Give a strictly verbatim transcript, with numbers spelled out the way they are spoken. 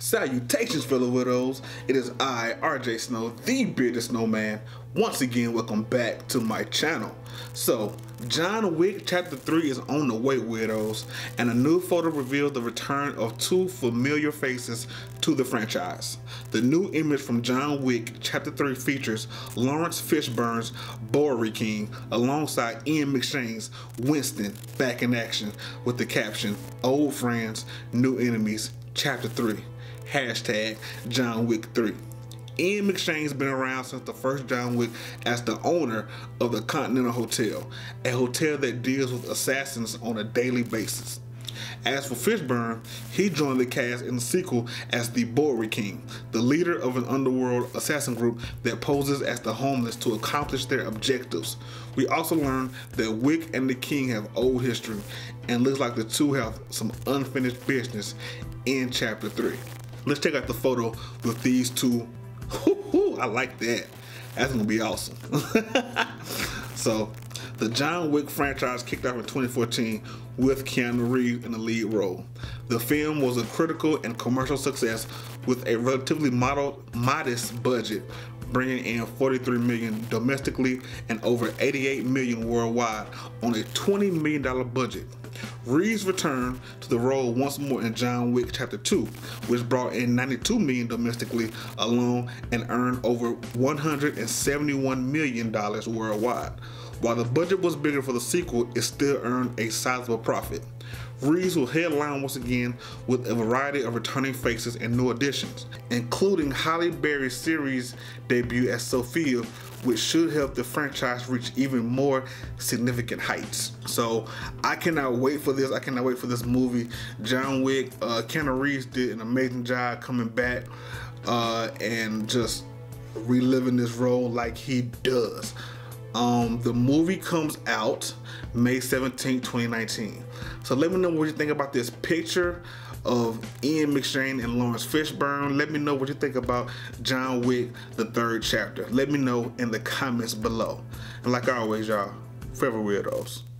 Salutations, fellow widows. It is I, R J Snow, the bearded snowman. Once again, welcome back to my channel. So, John Wick Chapter three is on the way, widows, and a new photo reveals the return of two familiar faces to the franchise. The new image from John Wick Chapter three features Laurence Fishburne's Bowery King alongside Ian McShane's Winston back in action with the caption, "Old friends, new enemies, Chapter three. Hashtag John Wick three. Ian McShane's been around since the first John Wick as the owner of the Continental Hotel, a hotel that deals with assassins on a daily basis. As for Fishburne, he joined the cast in the sequel as the Bowery King, the leader of an underworld assassin group that poses as the homeless to accomplish their objectives. We also learn that Wick and the King have old history, and looks like the two have some unfinished business in Chapter three. Let's check out the photo with these two. I like that. That's gonna be awesome. So, the John Wick franchise kicked off in twenty fourteen with Keanu Reeves in the lead role. The film was a critical and commercial success with a relatively model, modest budget, bringing in forty-three million dollars domestically and over eighty-eight million dollars worldwide on a twenty million dollar budget. Reeves returned to the role once more in John Wick Chapter two, which brought in ninety-two million dollars domestically alone and earned over one hundred seventy-one million dollars worldwide. While the budget was bigger for the sequel, it still earned a sizable profit. Reeves will headline once again with a variety of returning faces and new additions, including Halle Berry's series debut as Sophia, which should help the franchise reach even more significant heights. So I cannot wait for this. I cannot wait for this movie. John Wick, uh, Keanu Reeves did an amazing job coming back uh, and just reliving this role like he does. Um, the movie comes out May seventeenth, twenty nineteen. So let me know what you think about this picture of Ian McShane and Laurence Fishburne. Let me know what you think about John Wick, the third chapter. Let me know in the comments below. And like always, y'all, forever weirdos.